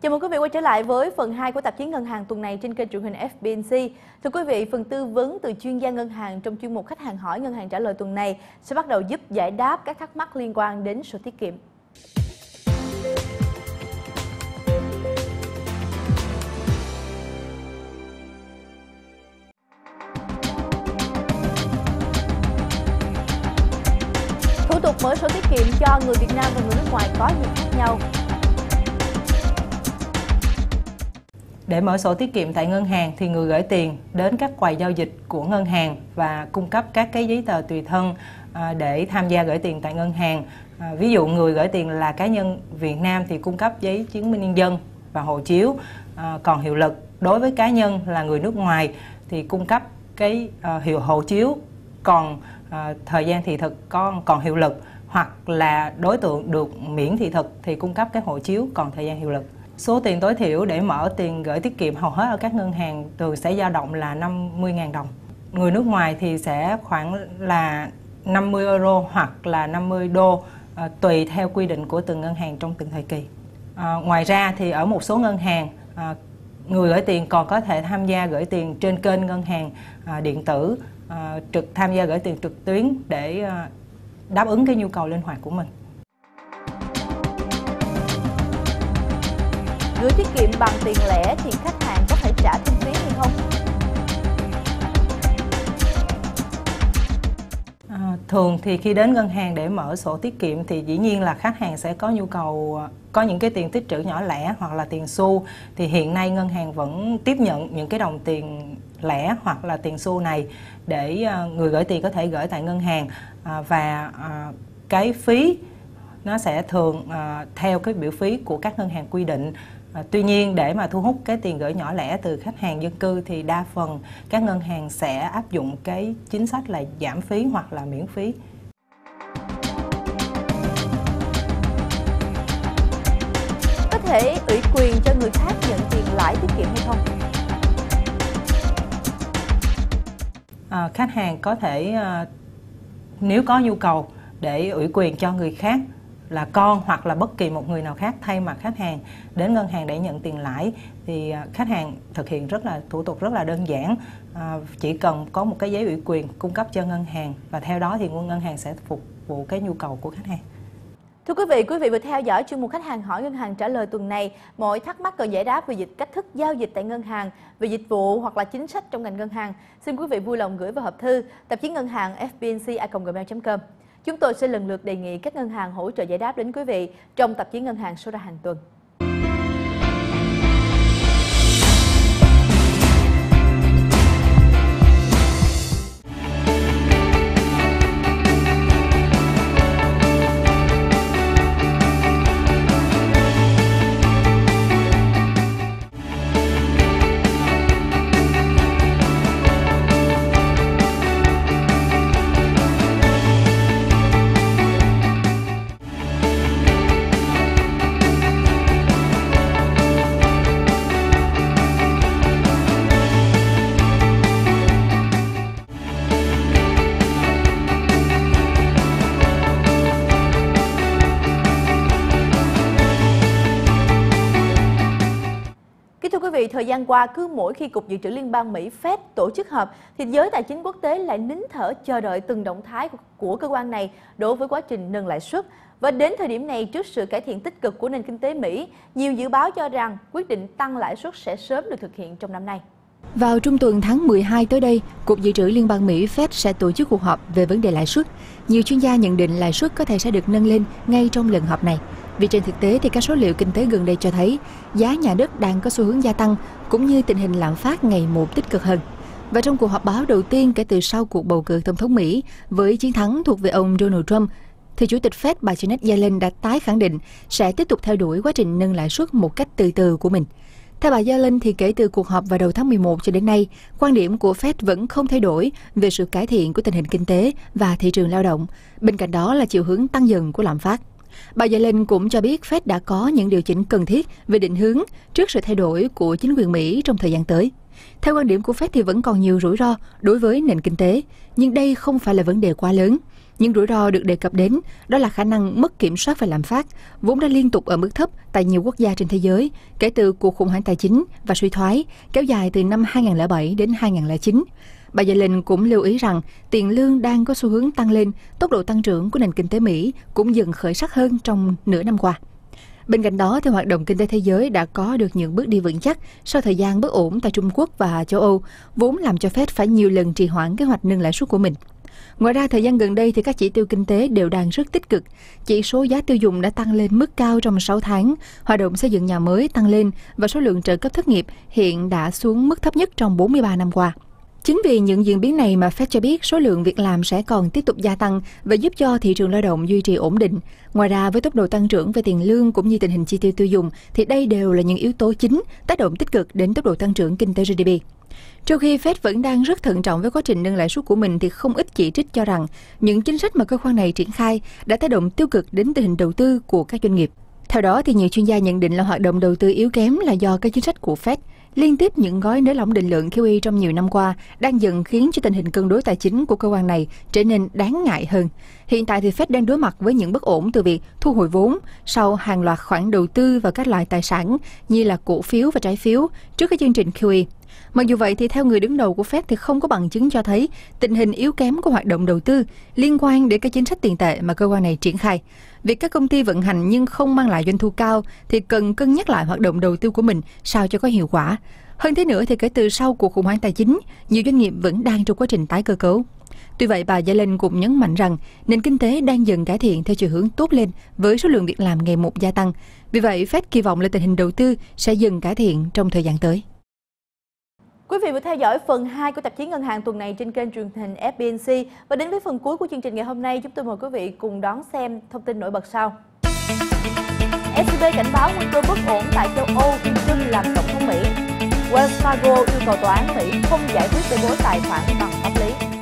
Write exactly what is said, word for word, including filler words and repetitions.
Chào mừng quý vị quay trở lại với phần hai của tạp chí Ngân hàng tuần này trên kênh truyền hình ép bê en xê. Thưa quý vị, phần tư vấn từ chuyên gia ngân hàng trong chuyên mục Khách hàng hỏi Ngân hàng trả lời tuần này sẽ bắt đầu giúp giải đáp các thắc mắc liên quan đến sổ tiết kiệm. Thủ tục mở sổ tiết kiệm cho người Việt Nam và người nước ngoài có gì khác nhau? Để mở sổ tiết kiệm tại ngân hàng thì người gửi tiền đến các quầy giao dịch của ngân hàng và cung cấp các cái giấy tờ tùy thân để tham gia gửi tiền tại ngân hàng. Ví dụ người gửi tiền là cá nhân Việt Nam thì cung cấp giấy chứng minh nhân dân và hộ chiếu còn hiệu lực. Đối với cá nhân là người nước ngoài thì cung cấp cái hiệu hộ chiếu còn thời gian thị thực còn còn hiệu lực, hoặc là đối tượng được miễn thị thực thì cung cấp cái hộ chiếu còn thời gian hiệu lực. Số tiền tối thiểu để mở tiền gửi tiết kiệm hầu hết ở các ngân hàng thường sẽ dao động là năm mươi nghìn đồng. Người nước ngoài thì sẽ khoảng là năm mươi euro hoặc là năm mươi đô, à, tùy theo quy định của từng ngân hàng trong từng thời kỳ. À, ngoài ra thì ở một số ngân hàng, à, người gửi tiền còn có thể tham gia gửi tiền trên kênh ngân hàng à, điện tử, à, trực tham gia gửi tiền trực tuyến để à, đáp ứng cái nhu cầu linh hoạt của mình. Gửi tiết kiệm bằng tiền lẻ thì khách hàng có phải trả thêm phí hay không? À, thường thì khi đến ngân hàng để mở sổ tiết kiệm thì dĩ nhiên là khách hàng sẽ có nhu cầu có những cái tiền tích trữ nhỏ lẻ hoặc là tiền xu. Thì hiện nay ngân hàng vẫn tiếp nhận những cái đồng tiền lẻ hoặc là tiền xu này để người gửi tiền có thể gửi tại ngân hàng, à, và à, cái phí nó sẽ thường à, theo cái biểu phí của các ngân hàng quy định. À, tuy nhiên để mà thu hút cái tiền gửi nhỏ lẻ từ khách hàng dân cư thì đa phần các ngân hàng sẽ áp dụng cái chính sách là giảm phí hoặc là miễn phí. Có thể ủy quyền cho người khác nhận tiền lãi tiết kiệm hay không? À, khách hàng có thể à, nếu có nhu cầu để ủy quyền cho người khác là con hoặc là bất kỳ một người nào khác thay mặt khách hàng đến ngân hàng để nhận tiền lãi thì khách hàng thực hiện rất là thủ tục rất là đơn giản, à, chỉ cần có một cái giấy ủy quyền cung cấp cho ngân hàng và theo đó thì ngân hàng sẽ phục vụ cái nhu cầu của khách hàng. Thưa quý vị, quý vị vừa theo dõi chuyên mục Khách hàng hỏi Ngân hàng trả lời tuần này. Mọi thắc mắc cần giải đáp về dịch cách thức giao dịch tại ngân hàng, về dịch vụ hoặc là chính sách trong ngành ngân hàng, xin quý vị vui lòng gửi vào hộp thư tạp chí ngân hàng ép bê en xê a còng gmail chấm com. Chúng tôi sẽ lần lượt đề nghị các ngân hàng hỗ trợ giải đáp đến quý vị trong tạp chí Ngân hàng số ra hàng tuần. Thời gian qua, cứ mỗi khi Cục Dự trữ Liên bang Mỹ Fed tổ chức họp thì giới tài chính quốc tế lại nín thở chờ đợi từng động thái của cơ quan này đối với quá trình nâng lãi suất. Và đến thời điểm này, trước sự cải thiện tích cực của nền kinh tế Mỹ, nhiều dự báo cho rằng quyết định tăng lãi suất sẽ sớm được thực hiện trong năm nay. Vào trung tuần tháng mười hai tới đây, Cục Dự trữ Liên bang Mỹ Fed sẽ tổ chức cuộc họp về vấn đề lãi suất. Nhiều chuyên gia nhận định lãi suất có thể sẽ được nâng lên ngay trong lần họp này. Vì trên thực tế thì các số liệu kinh tế gần đây cho thấy giá nhà đất đang có xu hướng gia tăng cũng như tình hình lạm phát ngày một tích cực hơn. Và trong cuộc họp báo đầu tiên kể từ sau cuộc bầu cử tổng thống Mỹ với chiến thắng thuộc về ông Donald Trump, thì Chủ tịch Fed bà Janet Yellen đã tái khẳng định sẽ tiếp tục theo đuổi quá trình nâng lãi suất một cách từ từ của mình. Theo bà Yellen thì kể từ cuộc họp vào đầu tháng mười một cho đến nay, quan điểm của Fed vẫn không thay đổi về sự cải thiện của tình hình kinh tế và thị trường lao động. Bên cạnh đó là chiều hướng tăng dần của lạm phát. Bà Yellen cũng cho biết Fed đã có những điều chỉnh cần thiết về định hướng trước sự thay đổi của chính quyền Mỹ trong thời gian tới. Theo quan điểm của Fed thì vẫn còn nhiều rủi ro đối với nền kinh tế, nhưng đây không phải là vấn đề quá lớn. Những rủi ro được đề cập đến đó là khả năng mất kiểm soát về lạm phát, vốn đã liên tục ở mức thấp tại nhiều quốc gia trên thế giới kể từ cuộc khủng hoảng tài chính và suy thoái kéo dài từ năm hai nghìn không trăm lẻ bảy đến hai nghìn không trăm lẻ chín. Bà Yellen cũng lưu ý rằng tiền lương đang có xu hướng tăng lên, tốc độ tăng trưởng của nền kinh tế Mỹ cũng dần khởi sắc hơn trong nửa năm qua. Bên cạnh đó, thì hoạt động kinh tế thế giới đã có được những bước đi vững chắc sau thời gian bất ổn tại Trung Quốc và châu Âu, vốn làm cho Fed phải nhiều lần trì hoãn kế hoạch nâng lãi suất của mình. Ngoài ra, thời gian gần đây thì các chỉ tiêu kinh tế đều đang rất tích cực. Chỉ số giá tiêu dùng đã tăng lên mức cao trong sáu tháng, hoạt động xây dựng nhà mới tăng lên và số lượng trợ cấp thất nghiệp hiện đã xuống mức thấp nhất trong bốn mươi ba năm qua. Chính vì những diễn biến này mà Fed cho biết số lượng việc làm sẽ còn tiếp tục gia tăng và giúp cho thị trường lao động duy trì ổn định. Ngoài ra, với tốc độ tăng trưởng về tiền lương cũng như tình hình chi tiêu tiêu dùng thì đây đều là những yếu tố chính tác động tích cực đến tốc độ tăng trưởng kinh tế giê đê pê. Trong khi Fed vẫn đang rất thận trọng với quá trình nâng lãi suất của mình thì không ít chỉ trích cho rằng những chính sách mà cơ quan này triển khai đã tác động tiêu cực đến tình hình đầu tư của các doanh nghiệp. Theo đó, thì nhiều chuyên gia nhận định là hoạt động đầu tư yếu kém là do các chính sách của Fed. Liên tiếp những gói nới lỏng định lượng quy trong nhiều năm qua đang dần khiến cho tình hình cân đối tài chính của cơ quan này trở nên đáng ngại hơn. Hiện tại thì Fed đang đối mặt với những bất ổn từ việc thu hồi vốn sau hàng loạt khoản đầu tư vào các loại tài sản như là cổ phiếu và trái phiếu trước cái chương trình quy e. Mặc dù vậy thì theo người đứng đầu của Fed thì không có bằng chứng cho thấy tình hình yếu kém của hoạt động đầu tư liên quan đến các chính sách tiền tệ mà cơ quan này triển khai. Việc các công ty vận hành nhưng không mang lại doanh thu cao thì cần cân nhắc lại hoạt động đầu tư của mình sao cho có hiệu quả. Hơn thế nữa thì kể từ sau cuộc khủng hoảng tài chính, nhiều doanh nghiệp vẫn đang trong quá trình tái cơ cấu. Tuy vậy, bà Yellen cũng nhấn mạnh rằng nền kinh tế đang dần cải thiện theo chiều hướng tốt lên với số lượng việc làm ngày một gia tăng. Vì vậy, Fed kỳ vọng là tình hình đầu tư sẽ dần cải thiện trong thời gian tới. Quý vị vừa theo dõi phần hai của tạp chí Ngân hàng tuần này trên kênh truyền hình ép bê en xê. Và đến với phần cuối của chương trình ngày hôm nay, chúng tôi mời quý vị cùng đón xem thông tin nổi bật sau. ét xê bê cảnh báo nguy cơ bất ổn tại châu Âu khi Trump làm tổng thống Mỹ. Wells Fargo yêu cầu tòa án Mỹ không giải quyết bê bối tài khoản bằng pháp lý.